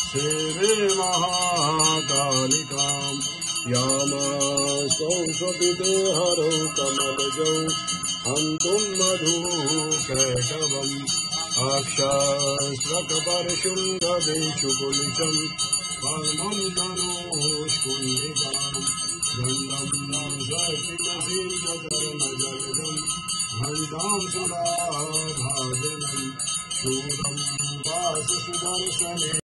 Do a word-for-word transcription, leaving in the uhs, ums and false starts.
सेवे महाकालिकां यामासौ स्वपिते हरौ कमलजौ हन्तुं मधुकैटवम् अक्षस्रकपर्शुण्डदेषु कुलिशं परमं तनोष्कुण्डिकां गन्धं सर्पितशीर्षचरणजलजं घण्टां सुराभाजनं शूरं वाससुदर्शने